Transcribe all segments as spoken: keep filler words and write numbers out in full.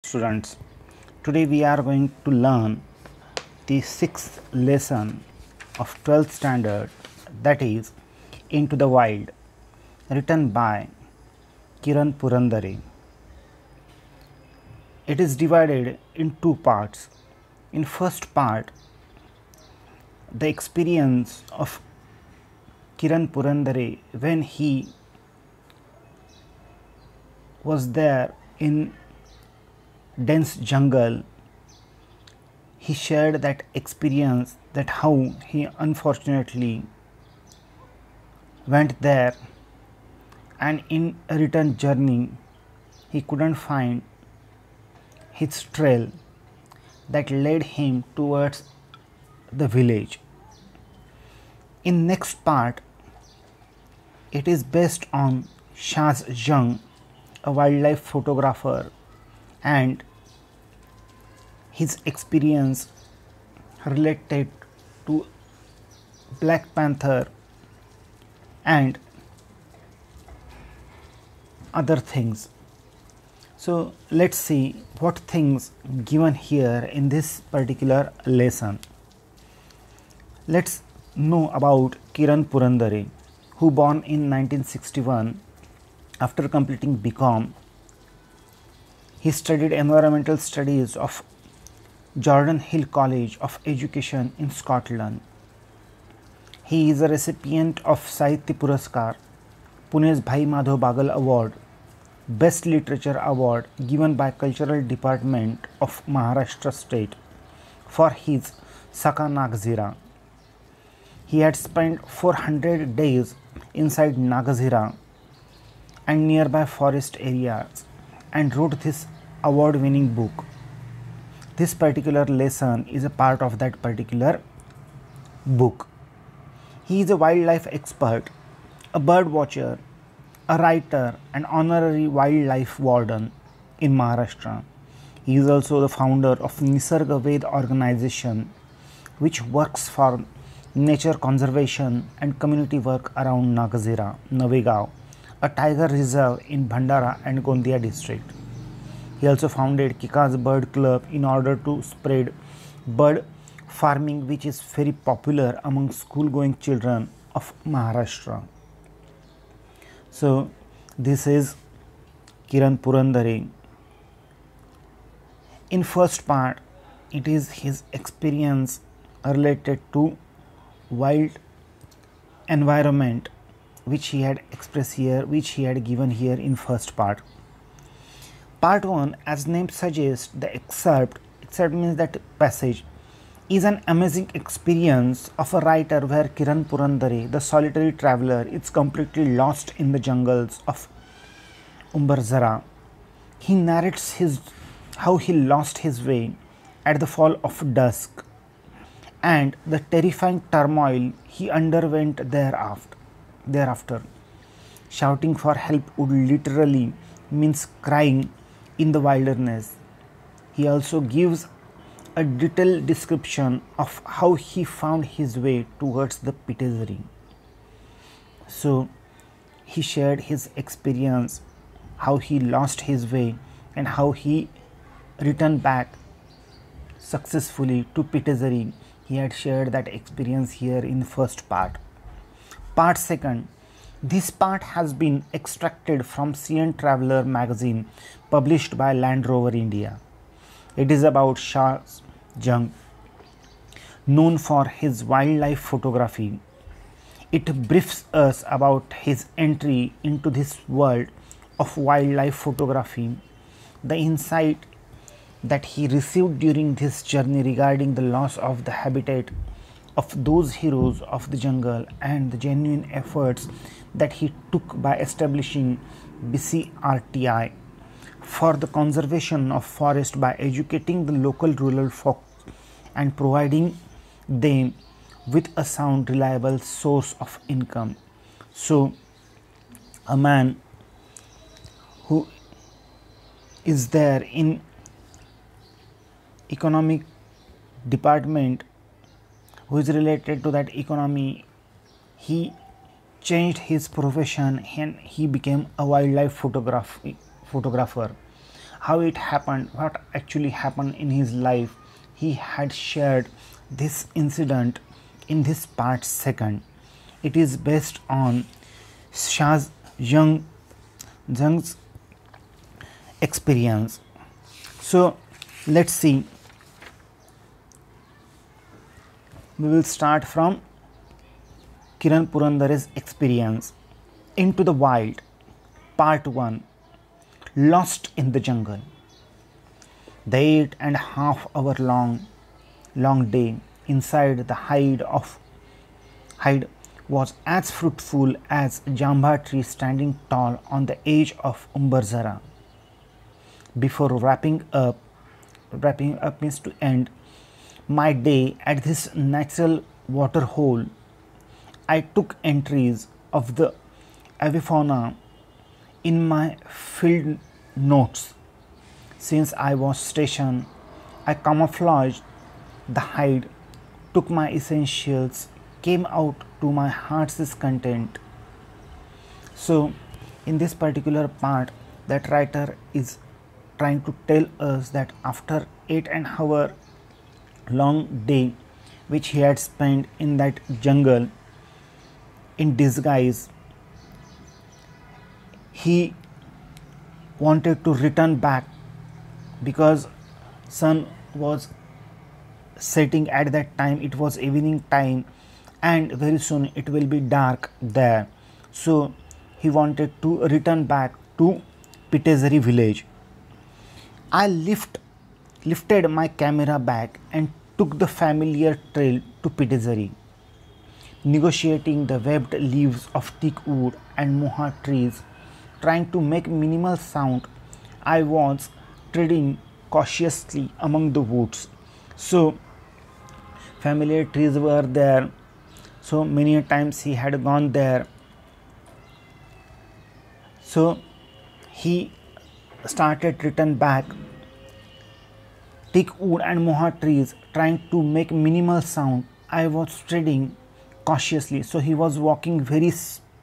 students. Today we are going to learn the sixth lesson of twelfth standard, that is Into the Wild, written by Kiran Purandare. It is divided in two parts. In first part, the experience of Kiran Purandare when he was there in dense jungle. He shared that experience, that how he unfortunately went there and in a return journey he couldn't find his trail that led him towards the village. In next part, it is based on Shaz Jung, a wildlife photographer, and his experience related to Black Panther and other things. So let's see what things given here in this particular lesson. Let's know about Kiran Purandare, who born in nineteen sixty-one. After completing B Com, he studied environmental studies of Jordan Hill College of Education in Scotland. He is a recipient of Sahitya Puraskar, Pune's Bhai Madhav Bagal Award, Best Literature Award given by Cultural Department of Maharashtra State for his Saka Nagzira. He had spent four hundred days inside Nagzira and nearby forest areas and wrote this award-winning book. This particular lesson is a part of that particular book. He is a wildlife expert, a bird watcher, a writer and honorary wildlife warden in Maharashtra. He is also the founder of Nisarga Ved organization, which works for nature conservation and community work around Nagzira, Navegaon, a tiger reserve in Bhandara and Gondia district. He also founded Kika's Bird Club in order to spread bird farming, which is very popular among school-going children of Maharashtra. So this is Kiran Purandare. In first part, it is his experience related to wild environment, which he had expressed here, which he had given here in first part. Part one, as name suggests, the excerpt, excerpt means that passage, is an amazing experience of a writer where Kiran Purandare, the solitary traveler, is completely lost in the jungles of Umbarzara. He narrates his how he lost his way at the fall of dusk and the terrifying turmoil he underwent thereafter. Thereafter, shouting for help would literally means crying in the wilderness. He also gives a detailed description of how he found his way towards the Pitezari. So he shared his experience, how he lost his way and how he returned back successfully to Pitezari. He had shared that experience here in first part. Part second. This part has been extracted from C N Traveller magazine published by Land Rover India. It is about Shaz Jung, known for his wildlife photography. It briefs us about his entry into this world of wildlife photography, the insight that he received during this journey regarding the loss of the habitat of those heroes of the jungle and the genuine efforts that he took by establishing B C R T I for the conservation of forest by educating the local rural folk and providing them with a sound, reliable source of income. So a man who is there in economic department, who is related to that economy, he changed his profession and he became a wildlife photograph, photographer. how it happened, what actually happened in his life. He had shared this incident in this part second. It is based on Shah Young Jung's experience. So let's see. We will start from Kiran Purandare's experience. Into the Wild, Part one. Lost in the Jungle. The eight and a half hour long, long day inside the hide of hide was as fruitful as a jamba tree standing tall on the edge of Umbarzara. Before wrapping up, wrapping up means to end my day at this natural water hole, I took entries of the avifauna in my field notes. Since I was stationed, I camouflaged the hide, took my essentials, came out to my heart's content. So, in this particular part, that writer is trying to tell us that after eight and hour long day which he had spent in that jungle in disguise, he wanted to return back because sun was setting at that time. It was evening time and very soon it will be dark there. So he wanted to return back to Pitezari village. I lift, lifted my camera back and took the familiar trail to Pitezari. Negotiating the webbed leaves of teak wood and moha trees, trying to make minimal sound, I was treading cautiously among the woods. So familiar trees were there, so many times he had gone there. So he started return back, teak wood and moha trees, trying to make minimal sound. I was treading cautiously, so he was walking very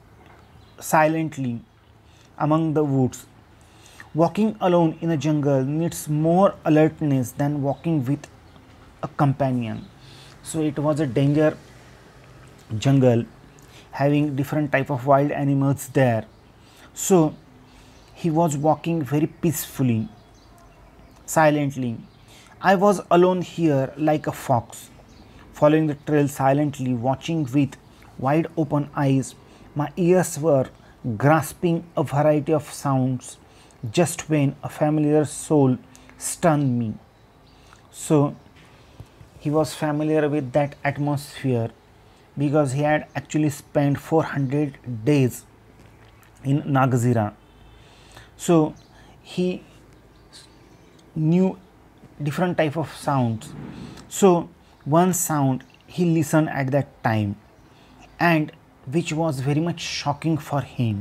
silently among the woods. Walking alone in a jungle needs more alertness than walking with a companion. So it was a danger jungle having different type of wild animals there. So he was walking very peacefully, silently. I was alone here like a fox, following the trail silently, watching with wide open eyes. My ears were grasping a variety of sounds just when a familiar soul stunned me. So he was familiar with that atmosphere because he had actually spent four hundred days in Nagazira. So he knew different type of sounds. So one sound he listened at that time and which was very much shocking for him.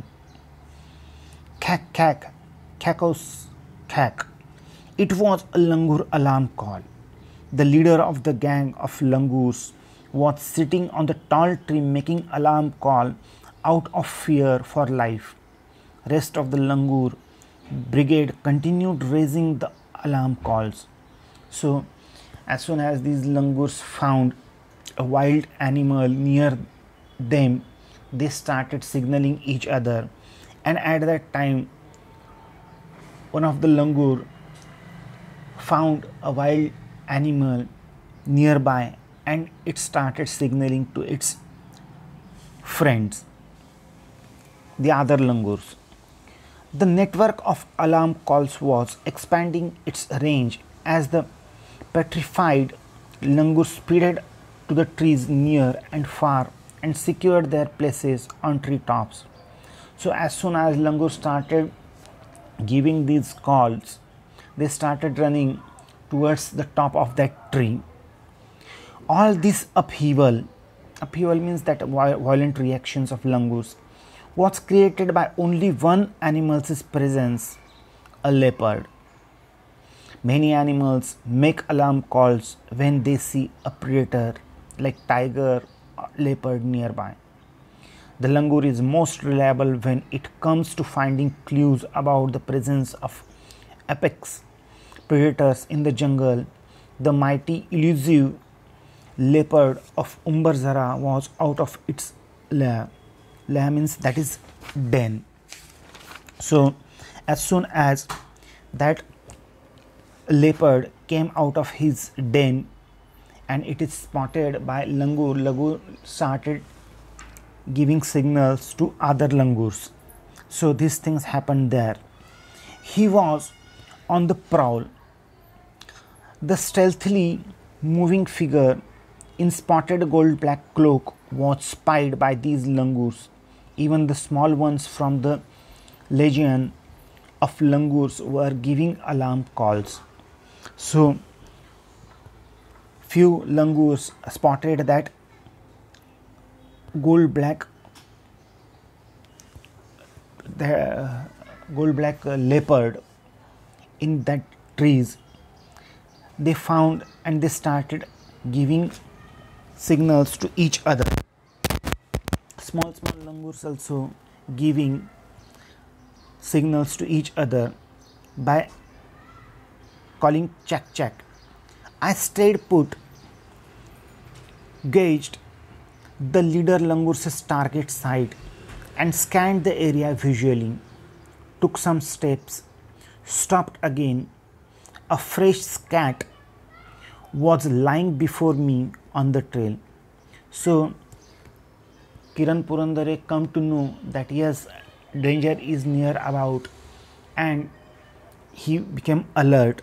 Kak kak, kakos kak. It was a langur alarm call. The leader of the gang of langurs was sitting on the tall tree making alarm call out of fear for life. Rest of the langur brigade continued raising the alarm calls. So as soon as these langurs found a wild animal near them, they started signaling each other, and at that time one of the langur found a wild animal nearby and it started signaling to its friends, the other langurs. The network of alarm calls was expanding its range as the petrified langur speeded to the trees near and far and secured their places on tree tops. So as soon as langur started giving these calls, they started running towards the top of that tree. All this upheaval, upheaval means that violent reactions of langurs, was created by only one animal's presence, a leopard. Many animals make alarm calls when they see a predator like tiger or leopard nearby. The langur is most reliable when it comes to finding clues about the presence of apex predators in the jungle, the mighty elusive leopard of Umbarzara was out of its lair. Lair means that is den. So as soon as that leopard came out of his den and it is spotted by langur, langur started giving signals to other langurs. So these things happened there. He was on the prowl. The stealthily moving figure in spotted gold black cloak was spied by these langurs. Even the small ones from the legion of langurs were giving alarm calls. So few langurs spotted that gold black the uh, gold black uh, leopard in that trees. They found and they started giving signals to each other. Small small langurs also giving signals to each other by calling chak chak. I stayed put, gauged the leader langur's target site and scanned the area visually, took some steps, stopped again. A fresh scat was lying before me on the trail. So Kiran Purandare come to know that yes, danger is near about, and he became alert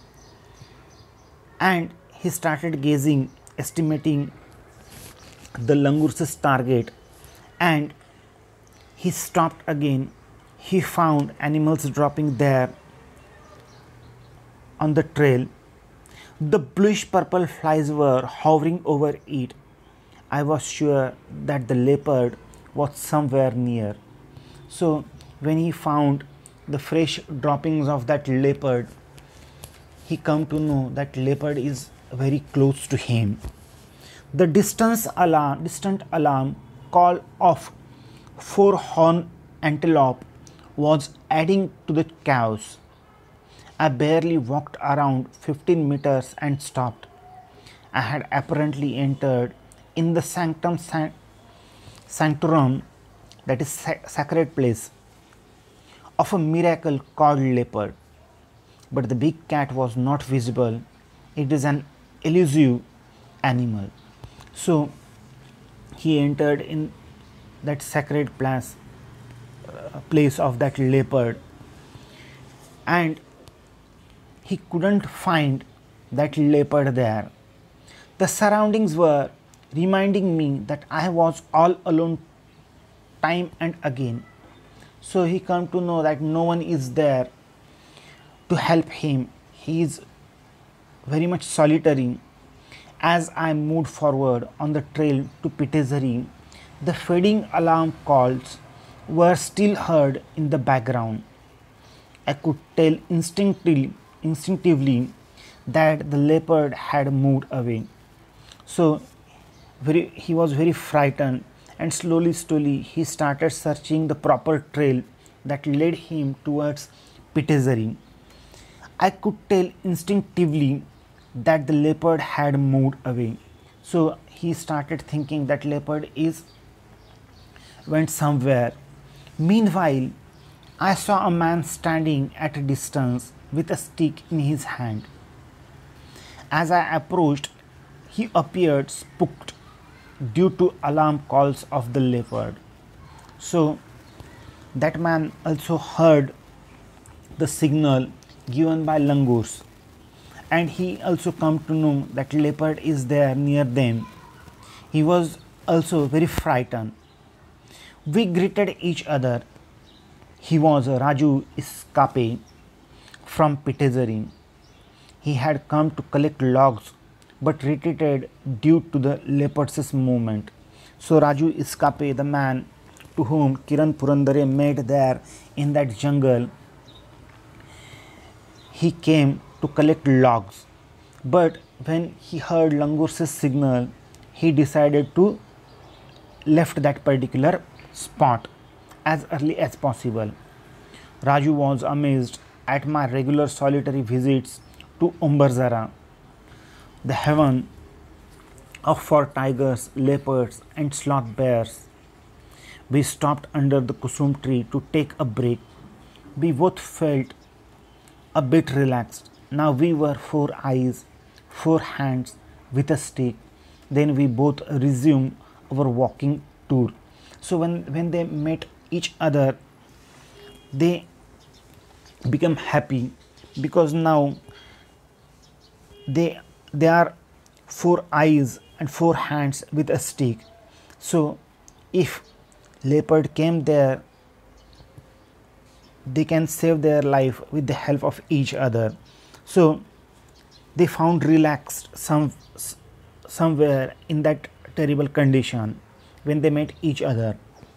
and he started gazing, estimating the langur's target, and he stopped again. He found animals dropping there on the trail. The bluish purple flies were hovering over it. I was sure that the leopard was somewhere near. So when he found the fresh droppings of that leopard, he come to know that leopard is very close to him. The distance alarm, distant alarm call of four horn antelope was adding to the chaos. I barely walked around fifteen meters and stopped. I had apparently entered in the sanctum san sanctorum, that is sac sacred place, of a miracle called leopard. But the big cat was not visible. It is an elusive animal. So he entered in that sacred place, uh, place of that leopard, and he couldn't find that leopard there. The surroundings were reminding me that I was all alone time and again. So he come to know that no one is there to help him. He is very much solitary. As I moved forward on the trail to Pitezari, the fading alarm calls were still heard in the background. I could tell instinctively, instinctively that the leopard had moved away. So very, he was very frightened, and slowly, slowly he started searching the proper trail that led him towards Pitezari. I could tell instinctively that the leopard had moved away. So he started thinking that leopard is went somewhere. Meanwhile, I saw a man standing at a distance with a stick in his hand. As I approached, he appeared spooked due to alarm calls of the leopard. So that man also heard the signal given by langurs, and he also come to know that leopard is there near them. He was also very frightened. We greeted each other. He was Raju Iskape from Pitezari. He had come to collect logs but retreated due to the leopard's movement. So Raju Iskape, the man to whom Kiran Purandare met there in that jungle, he came to collect logs, but when he heard langur's signal, he decided to left that particular spot as early as possible. Raju was amazed at my regular solitary visits to Umbarzara, the heaven of for tigers, leopards, and sloth bears. We stopped under the kusum tree to take a break. We both felt a bit relaxed. Now we were four eyes, four hands with a stick. Then we both resumed our walking tour. So when, when they met each other, they become happy because now they they are four eyes and four hands with a stick. So if leopard came there, they can save their life with the help of each other. So they found relaxed some somewhere in that terrible condition when they met each other.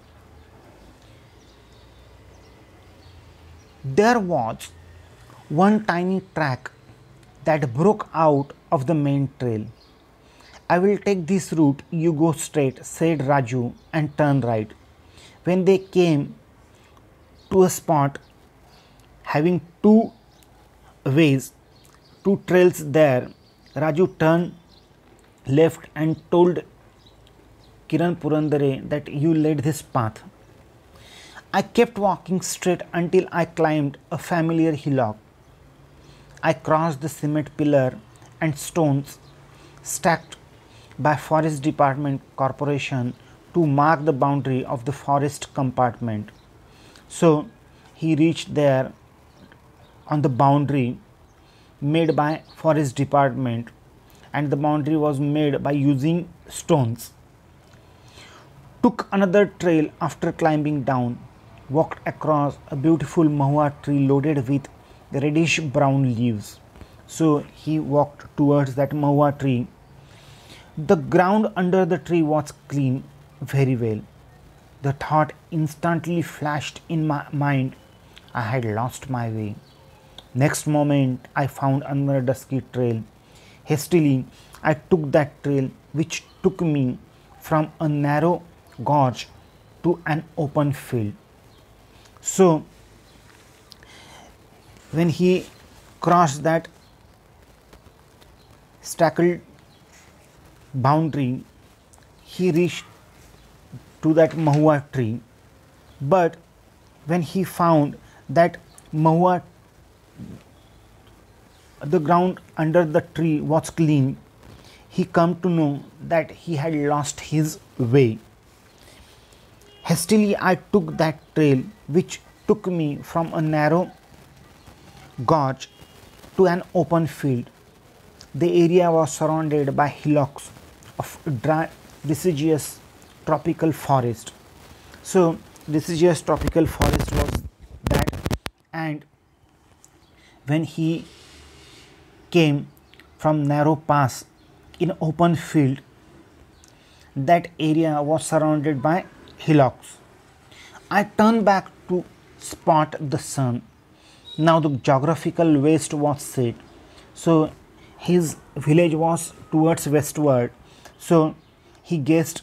There was one tiny track that broke out of the main trail. I will take this route, you go straight, said Raju, and turn right. When they came to a spot having two ways, two trails there, Raju turned left and told Kiran Purandare that you led this path. I kept walking straight until I climbed a familiar hillock. I crossed the cement pillar and stones stacked by Forest Department Corporation to mark the boundary of the forest compartment. So he reached there on the boundary made by Forest Department, and the boundary was made by using stones. Took another trail after climbing down, walked across a beautiful mahua tree loaded with reddish brown leaves. So he walked towards that mahua tree. The ground under the tree was clean very well. The thought instantly flashed in my mind, I had lost my way. Next moment I found another dusky trail. Hastily I took that trail, which took me from a narrow gorge to an open field. So when he crossed that stackled boundary, he reached to that mahua tree. But when he found that mahua, the ground under the tree was clean, he come to know that he had lost his way. Hastily I took that trail, which took me from a narrow gorge to an open field. The area was surrounded by hillocks of dry deciduous tropical forest. So deciduous tropical forest was that, and when he came from narrow pass in open field, that area was surrounded by hillocks. I turned back to spot the sun. Now the geographical west was set, so his village was towards westward. So he guessed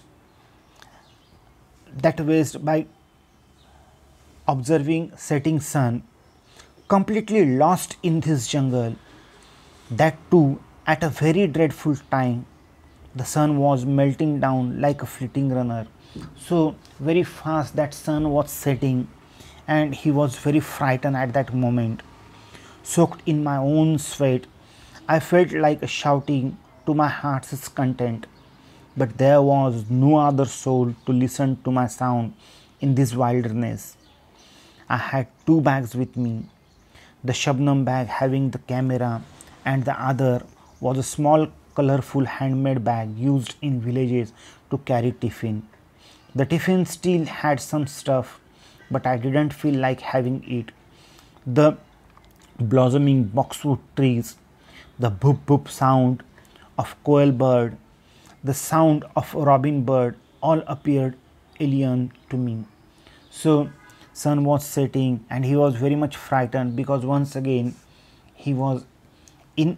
that west by observing setting sun. Completely lost in this jungle, that too at a very dreadful time. The sun was melting down like a fleeting runner. So very fast that sun was setting, and he was very frightened at that moment. Soaked in my own sweat, I felt like shouting to my heart's content, but there was no other soul to listen to my sound in this wilderness. I had two bags with me, the Shabnam bag having the camera, and the other was a small colorful handmade bag used in villages to carry tiffin. The tiffin still had some stuff, but I didn't feel like having it. The blossoming boxwood trees, the boop boop sound of quail bird, the sound of robin bird all appeared alien to me. So sun was setting and he was very much frightened, because once again he was in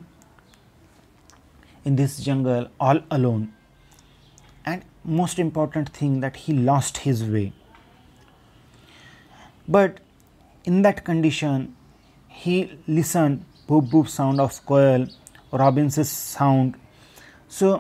in this jungle all alone, and most important thing that he lost his way. But in that condition he listened boop boop sound of coil, Robinson's sound. So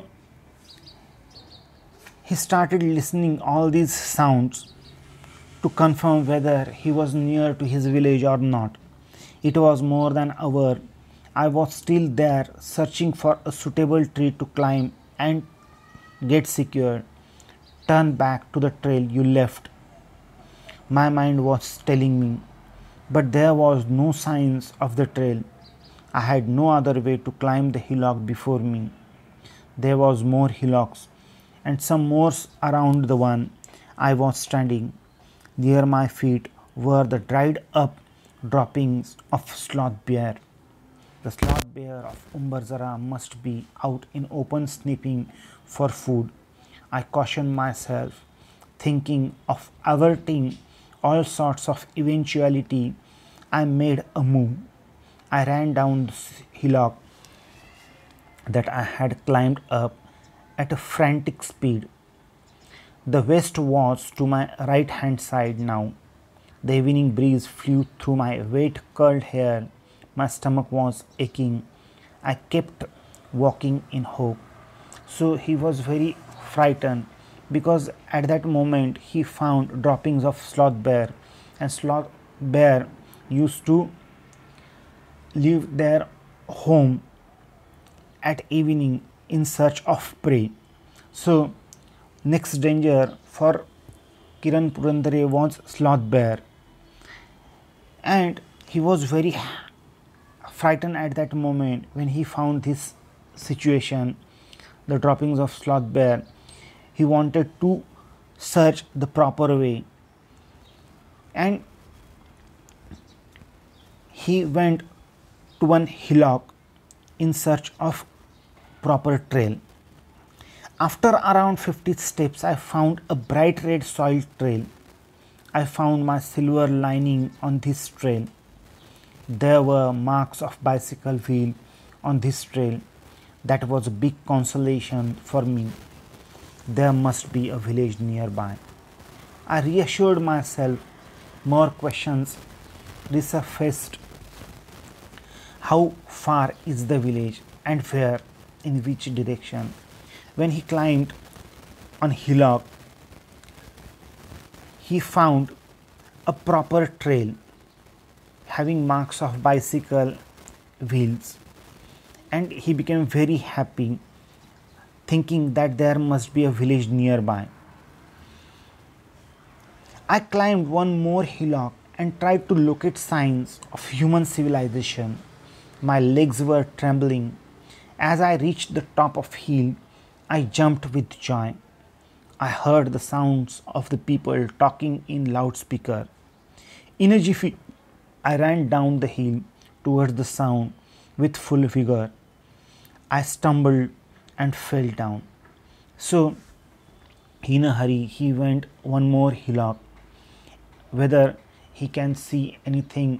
he started listening all these sounds to confirm whether he was near to his village or not. It was more than an hour. I was still there searching for a suitable tree to climb and get secured. Turn back to the trail you left, my mind was telling me, but there was no signs of the trail. I had no other way to climb the hillock before me. There was more hillocks and some more around the one I was standing. Near my feet were the dried up droppings of sloth bear. The sloth bear of Umbarzara must be out in open sniffing for food. I cautioned myself, thinking of averting all sorts of eventuality. I made a move. I ran down the hillock that I had climbed up at a frantic speed. The west was to my right hand side now. The evening breeze flew through my wet curled hair. My stomach was aching. I kept walking in hope. So he was very frightened because at that moment he found droppings of sloth bear, and sloth bear used to leave their home at evening in search of prey. So next danger for Kiran Purandare was sloth bear, and he was very frightened at that moment when he found this situation, the droppings of sloth bear. He wanted to search the proper way, and he went to one hillock in search of proper trail. After around fifty steps, I found a bright red soil trail. I found my silver lining on this trail. There were marks of bicycle wheel on this trail. That was a big consolation for me. There must be a village nearby. I reassured myself. More questions resurfaced. How far is the village and where, in which direction? When he climbed on hillock, he found a proper trail having marks of bicycle wheels, and he became very happy, thinking that there must be a village nearby. I climbed one more hillock and tried to locate signs of human civilization. My legs were trembling. As I reached the top of hill, I jumped with joy. I heard the sounds of the people talking in loudspeaker. In a jiffy, I ran down the hill towards the sound with full vigor. I stumbled and fell down. So, in a hurry, he went one more hillock, whether he can see anything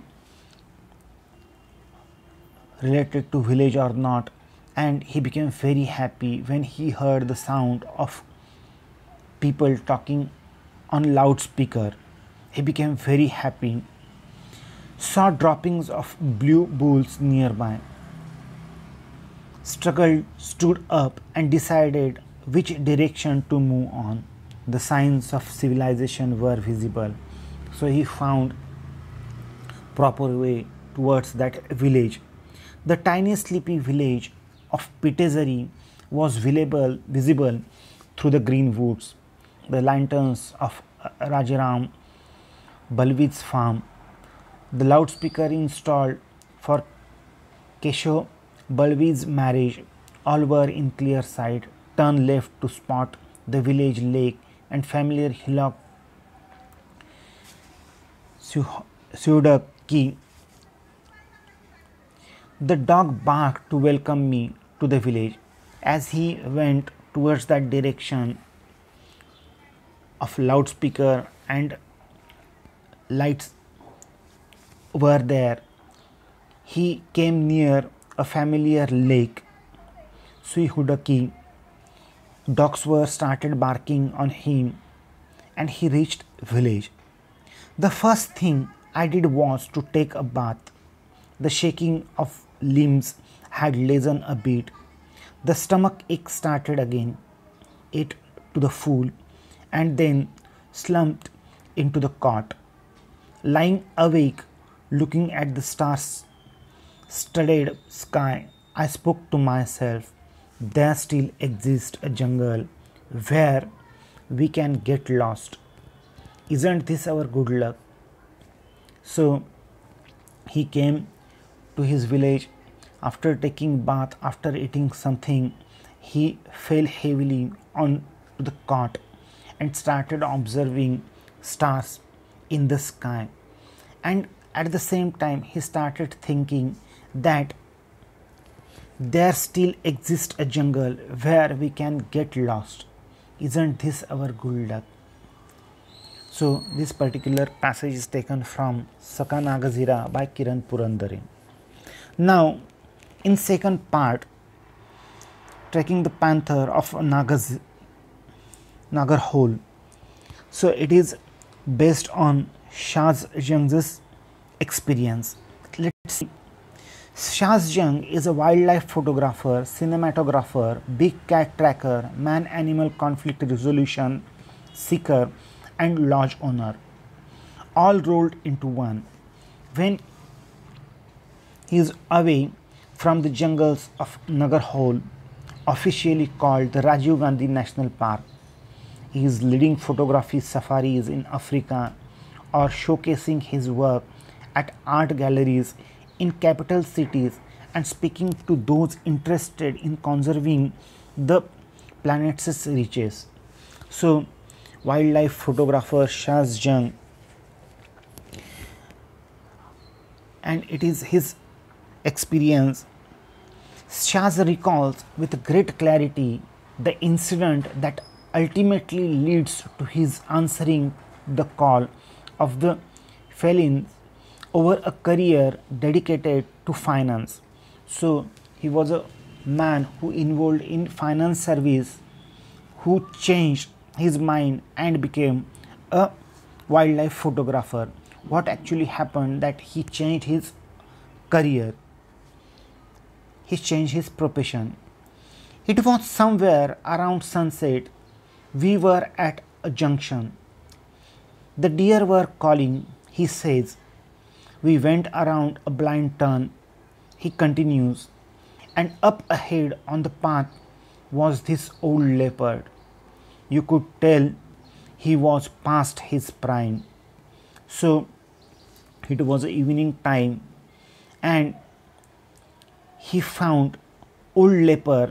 related to village or not, and he became very happy when he heard the sound of people talking on loudspeaker. He became very happy. Saw droppings of blue bulls nearby. Struggled, stood up and decided which direction to move on. The signs of civilization were visible, so he found proper way towards that village. The tiny sleepy village of Pitezari was visible, visible through the green woods. The lanterns of Rajaram Balvid's farm, the loudspeaker installed for Kesho Balvid's marriage, all were in clear sight. Turn left to spot the village lake and familiar hillock Sudaki. The dog barked to welcome me to the village. As he went towards that direction of loudspeaker and lights were there, he came near a familiar lake, Suihudaki. Dogs were started barking on him and he reached village. The first thing I did was to take a bath. The shaking of limbs had lessened a bit. The stomach ache started again. Ate to the full and then slumped into the cot. Lying awake, looking at the star-studded sky, I spoke to myself, there still exists a jungle where we can get lost. Isn't this our good luck? So he came to his village. After taking bath, after eating something, he fell heavily on the cot and started observing stars in the sky. And at the same time, he started thinking that there still exists a jungle where we can get lost. Isn't this our good luck? So this particular passage is taken from Saka Nagazira by Kiran Purandare. Now in second part, Trekking the Panther of Nagaz Nagarhole. So it is based on Shazjung's experience. Let's see. Shazjung is a wildlife photographer, cinematographer, big cat tracker, man-animal conflict resolution seeker and lodge owner, all rolled into one. When he is away from the jungles of Nagarhole, officially called the Rajiv Gandhi National Park, he is leading photography safaris in Africa or showcasing his work at art galleries in capital cities and speaking to those interested in conserving the planet's riches. So wildlife photographer Shazjung, and it is his experience. Shaz recalls with great clarity the incident that ultimately leads to his answering the call of the felons over a career dedicated to finance. So he was a man who involved in finance service, who changed his mind and became a wildlife photographer. What actually happened that he changed his career, he changed his profession. It was somewhere around sunset. We were at a junction. The deer were calling, he says. We went around a blind turn, he continues, and up ahead on the path was this old leopard. You could tell he was past his prime. So it was evening time and he found old leopard.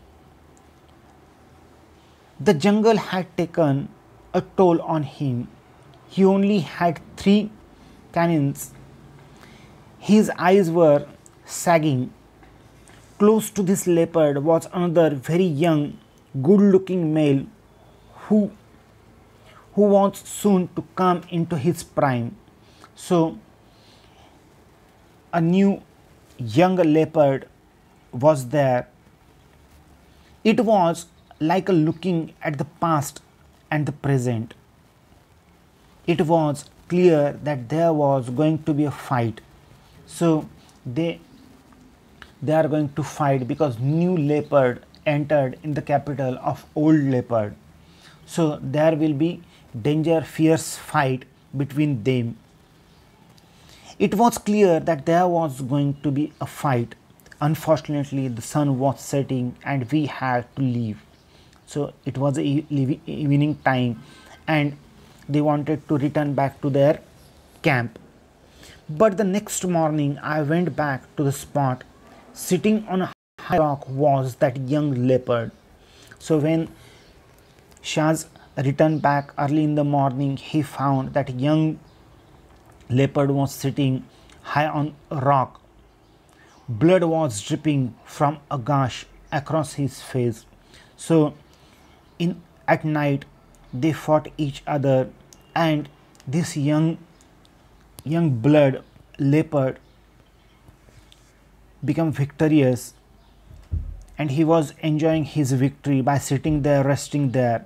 The jungle had taken a toll on him. He only had three canines. His eyes were sagging. Close to this leopard was another very young, good-looking male who, who was soon to come into his prime. So a new young leopard was there. It was like a looking at the past and the present. It was clear that there was going to be a fight. So they they are going to fight because new leopard entered in the capital of old leopard. So there will be danger, fierce fight between them. It was clear that there was going to be a fight. Unfortunately, the sun was setting and we had to leave. So it was a evening time and they wanted to return back to their camp. But the next morning I went back to the spot. Sitting on a high rock was that young leopard. So when Shaz returned back early in the morning, he found that young leopard was sitting high on a rock. Blood was dripping from a gash across his face. So in at night they fought each other, and this young young blood leopard became victorious, and he was enjoying his victory by sitting there, resting there.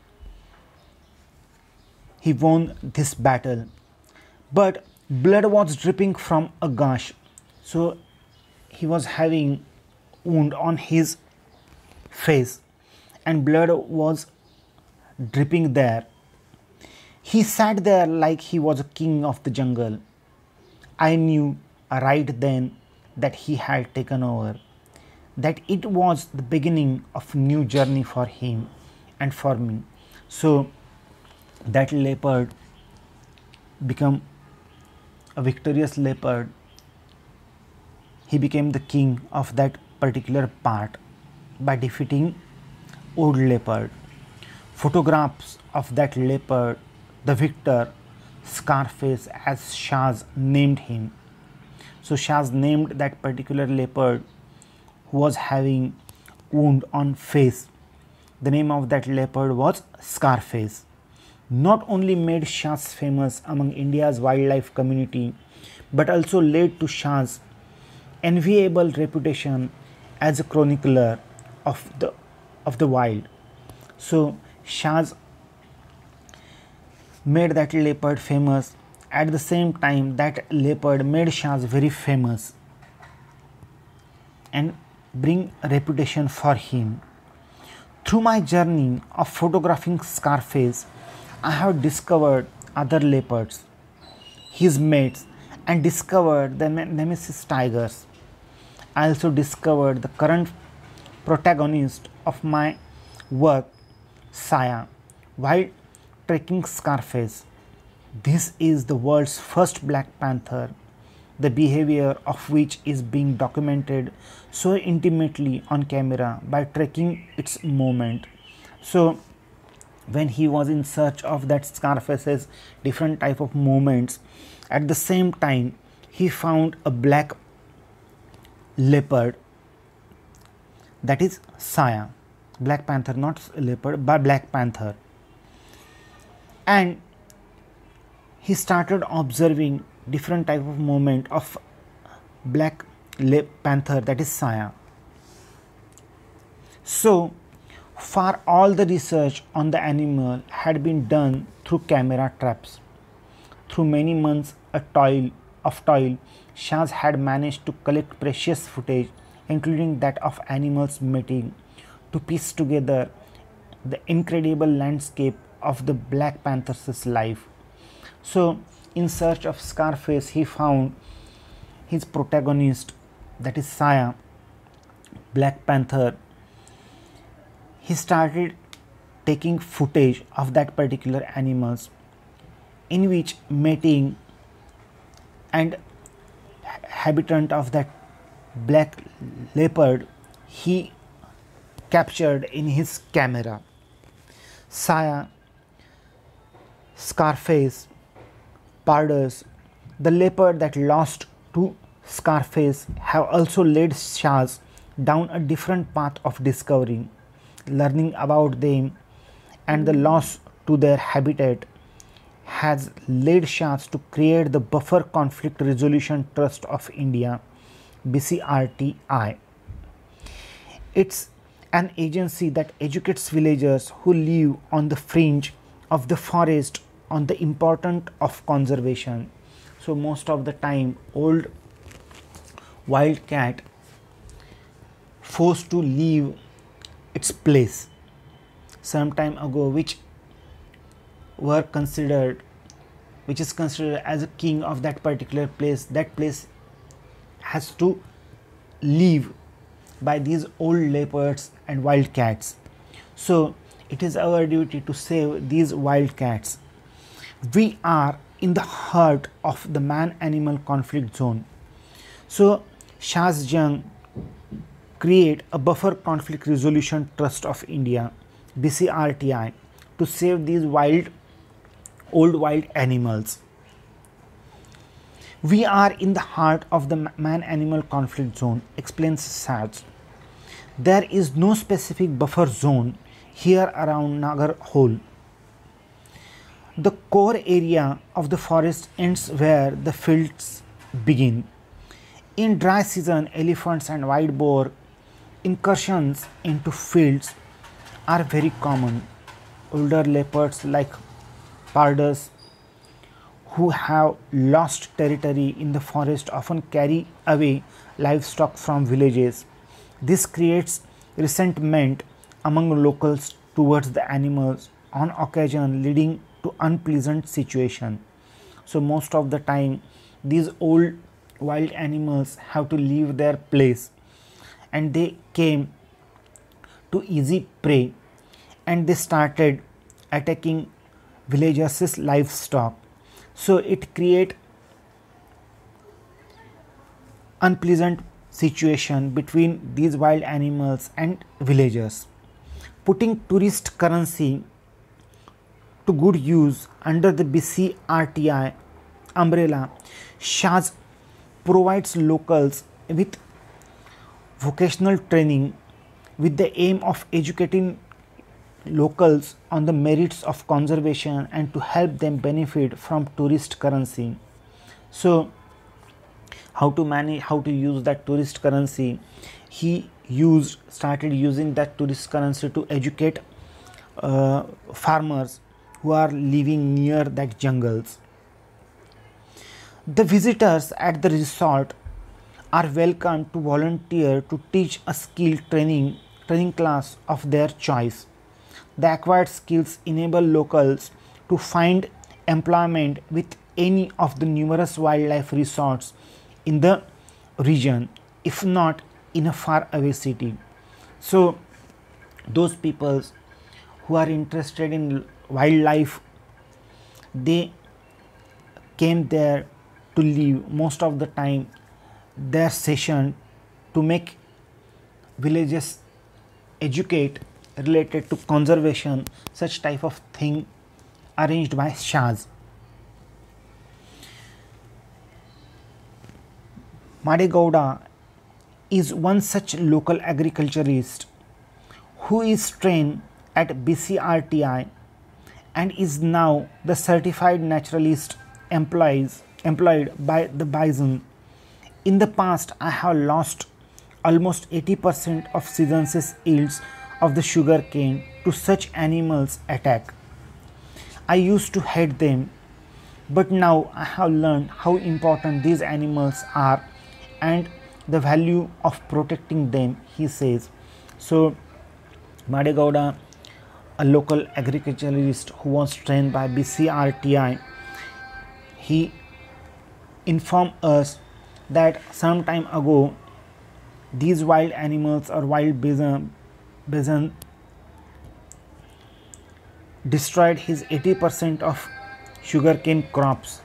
He won this battle, but blood was dripping from a gash. So he was having wound on his face and blood was dripping there. He sat there like he was a king of the jungle. I knew right then that he had taken over, that it was the beginning of a new journey for him and for me. So that leopard became a victorious leopard. He became the king of that particular part by defeating old leopard. Photographs of that leopard, the victor, Scarface, as Shaz named him. So Shaz named that particular leopard who was having wound on face. The name of that leopard was Scarface. Not only made Shaz famous among India's wildlife community, but also led to Shaz's enviable reputation as a chronicler of the of the wild. So Shaz made that leopard famous. At the same time, that leopard made Shaz very famous and bring a reputation for him. Through my journey of photographing Scarface, I have discovered other leopards, his mates, and discovered the nemesis tigers. I also discovered the current protagonist of my work, Saya, while trekking Scarface. This is the world's first black panther, the behavior of which is being documented so intimately on camera by tracking its movement. So when he was in search of that Scarface's different type of movements, at the same time he found a black leopard, that is Saya, black panther, not leopard but black panther, and he started observing different type of movement of black panther, that is Saya. So far all the research on the animal had been done through camera traps. Through many months a toil of toil, Shaz had managed to collect precious footage, including that of animals mating, to piece together the incredible landscape of the black panther's life. So in search of Scarface, he found his protagonist, that is Saya, black panther. He started taking footage of that particular animals, in which mating and habitant of that black leopard he captured in his camera. Saya, Scarface, Pardus, the leopard that lost to Scarface, have also led Shaz down a different path of discovery, learning about them, and the loss to their habitat has led Shaz to create the Buffer Conflict Resolution Trust of India, B C R T I. It's an agency that educates villagers who live on the fringe of the forest on the importance of conservation. So most of the time old wildcat forced to leave its place some time ago, which were considered which is considered as a king of that particular place. That place has to live by these old leopards and wildcats. So it is our duty to save these wildcats. We are in the heart of the man-animal conflict zone. So Shaz Jung create a Buffer Conflict Resolution Trust of India, B C R T I, to save these wild old wild animals. We are in the heart of the man-animal conflict zone, explains Shaz. There is no specific buffer zone here around Nagarhole. The core area of the forest ends where the fields begin. In dry season, elephants and wild boar incursions into fields are very common. Older leopards like Pardus, who have lost territory in the forest often carry away livestock from villages. This creates resentment among locals towards the animals, on occasion leading to unpleasant situation. So most of the time these old wild animals have to leave their place, and they came to easy prey, and they started attacking villagers' livestock. So it create unpleasant situation between these wild animals and villagers. Putting tourist currency to good use under the B C R T I umbrella, Shahs provides locals with vocational training with the aim of educating locals on the merits of conservation and to help them benefit from tourist currency. So how to manage, how to use that tourist currency? He used started using that tourist currency to educate uh, farmers who are living near that jungles. The visitors at the resort are welcome to volunteer to teach a skill training training class of their choice. The acquired skills enable locals to find employment with any of the numerous wildlife resorts in the region, if not in a far away city. So those peoples who are interested in wildlife, they came there to live most of the time their session to make villages educate related to conservation, such type of thing arranged by Shahs. Madegowda is one such local agriculturist who is trained at B C R T I and is now the certified naturalist employees, employed by the bison. In the past, I have lost almost eighty percent of season's yields of the sugar cane to such animals attack. I used to hate them, but now I have learned how important these animals are and the value of protecting them, he says. So Madegowda, a local agriculturalist who was trained by B C R T I, he informed us that some time ago these wild animals or wild bison, bison destroyed his eighty percent of sugarcane crops,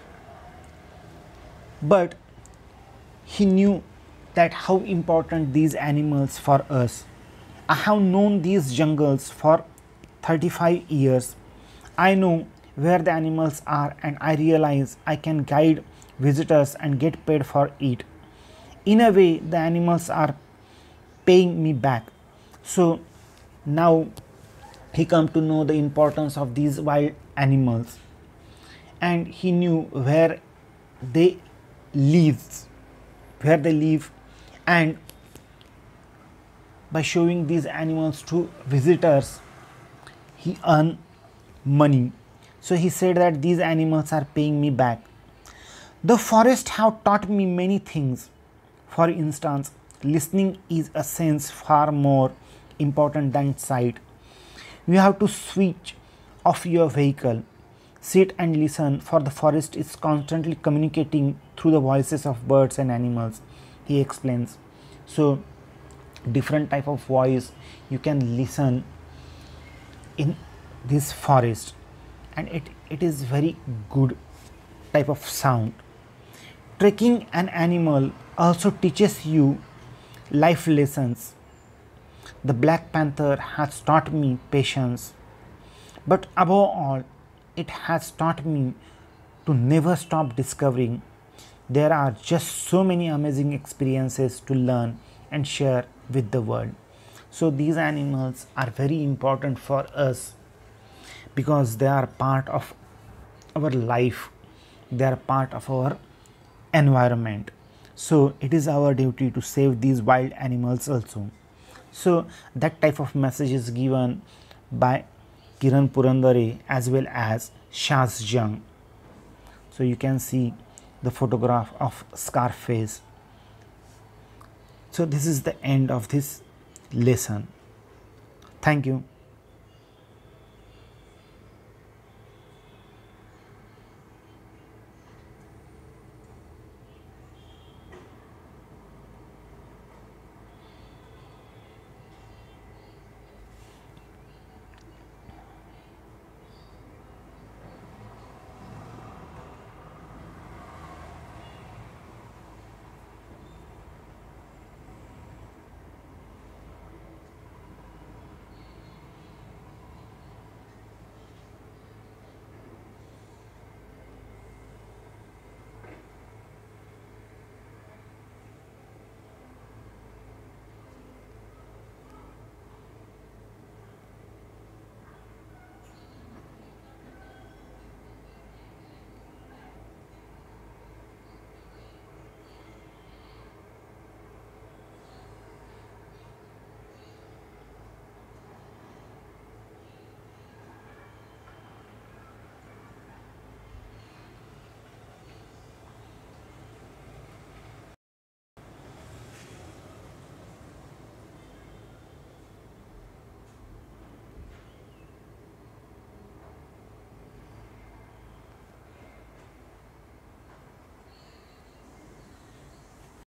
but he knew that how important these animals for us. I have known these jungles for thirty-five years. I know where the animals are, and I realize I can guide visitors and get paid for it. In a way, the animals are paying me back. So now he come to know the importance of these wild animals, and he knew where they live, where they live, and by showing these animals to visitors, he earn money. So he said that these animals are paying me back. The forest have taught me many things. For instance, listening is a sense far more important than sight. You have to switch off your vehicle, sit and listen, for the forest is constantly communicating through the voices of birds and animals, he explains. So different type of voice you can listen in this forest, and it, it is very good type of sound. Tracking an animal also teaches you life lessons. The Black Panther has taught me patience, but above all, it has taught me to never stop discovering. There are just so many amazing experiences to learn and share with the world. So these animals are very important for us because they are part of our life, they are part of our environment. So it is our duty to save these wild animals also. So that type of message is given by Kiran Purandare as well as Shahs Jung. So you can see the photograph of Scarface. So this is the end of this lesson. Thank you.